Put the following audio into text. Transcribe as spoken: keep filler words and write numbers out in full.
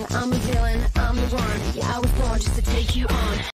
I'm a villain, I'm the one. Yeah, I was born just to take you on.